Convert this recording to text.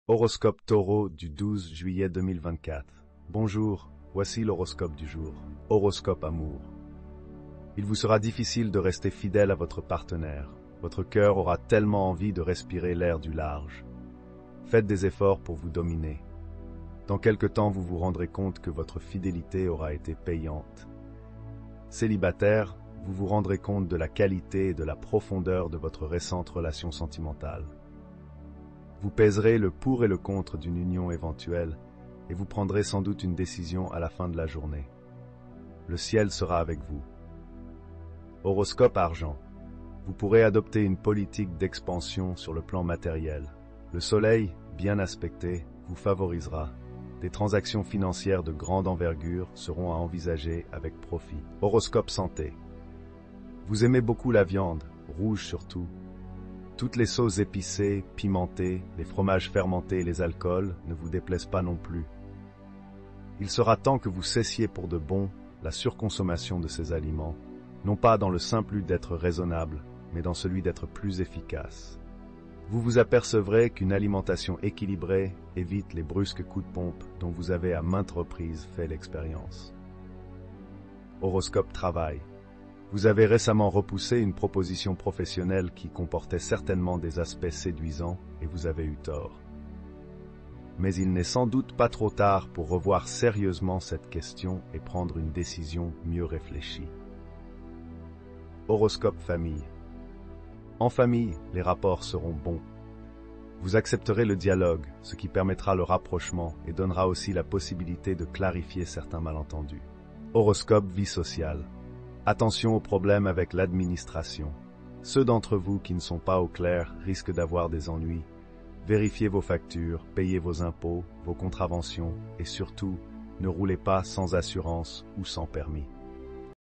Horoscope Taureau du 12 juillet 2024. Bonjour, voici l'horoscope du jour. Horoscope amour. Il vous sera difficile de rester fidèle à votre partenaire. Votre cœur aura tellement envie de respirer l'air du large. Faites des efforts pour vous dominer. Dans quelque temps, vous vous rendrez compte que votre fidélité aura été payante. Célibataire, vous vous rendrez compte de la qualité et de la profondeur de votre récente relation sentimentale. Vous pèserez le pour et le contre d'une union éventuelle et vous prendrez sans doute une décision à la fin de la journée. Le ciel sera avec vous. Horoscope argent. Vous pourrez adopter une politique d'expansion sur le plan matériel. Le soleil, bien aspecté, vous favorisera. Des transactions financières de grande envergure seront à envisager avec profit. Horoscope santé. Vous aimez beaucoup la viande, rouge surtout. Toutes les sauces épicées, pimentées, les fromages fermentés et les alcools ne vous déplaisent pas non plus. Il sera temps que vous cessiez pour de bon la surconsommation de ces aliments, non pas dans le simple but d'être raisonnable, mais dans celui d'être plus efficace. Vous vous apercevrez qu'une alimentation équilibrée évite les brusques coups de pompe dont vous avez à maintes reprises fait l'expérience. Horoscope travail. Vous avez récemment repoussé une proposition professionnelle qui comportait certainement des aspects séduisants et vous avez eu tort. Mais il n'est sans doute pas trop tard pour revoir sérieusement cette question et prendre une décision mieux réfléchie. Horoscope famille. En famille, les rapports seront bons. Vous accepterez le dialogue, ce qui permettra le rapprochement et donnera aussi la possibilité de clarifier certains malentendus. Horoscope vie sociale. Attention aux problèmes avec l'administration. Ceux d'entre vous qui ne sont pas au clair risquent d'avoir des ennuis. Vérifiez vos factures, payez vos impôts, vos contraventions et surtout, ne roulez pas sans assurance ou sans permis.